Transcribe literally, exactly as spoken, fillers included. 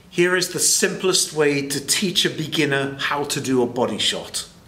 Here is the simplest way to teach a beginner how to do a body shot.